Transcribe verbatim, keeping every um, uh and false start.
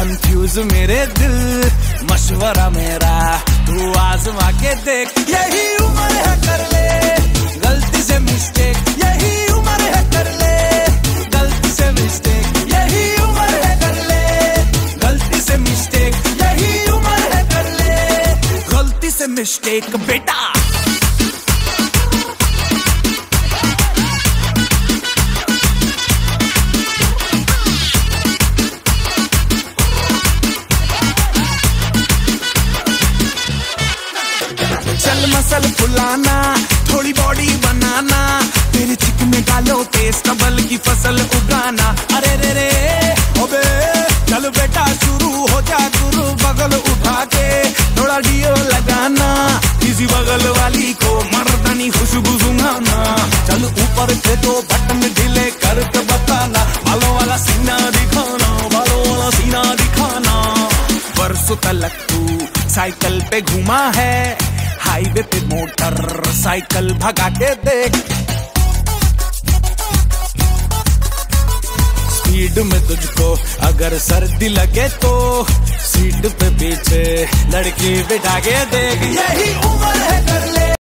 Confuse मेरे दिल, मशवरा मेरा तू आजमा के देख। यही उम्र है कर ले गलती से मिस्टेक, यही उम्र है कर ले गलती से मिस्टेक, यही उम्र है कर ले गलती से मिस्टेक, यही उम्र है कर ले गलती से मिस्टेक बेटा। चल मसल फुलाना, थोड़ी बॉडी बनाना, तेरे चिकने गालों पे स्टबल की फसल उगाना। अरे रे रे ओबे चल बेटा शुरू हो जा गुरु, बगल उठा के थोड़ा डियो लगाना, इसी बगल वाली को मर्दानी खुशबू सुंघाना। चल ऊपर से तो बटन ढीले करके बताना, बालों वाला सीना दिखाना, बालों वाला सीना दिखाना। बरसों तलक तू साइकिल पे घुमा है, हाईवे पे मोटर साइकिल भगा के देख। स्पीड में तुझको अगर सर्दी लगे तो सीट पे पीछे लड़की बिठा के देख। यही उम्र है कर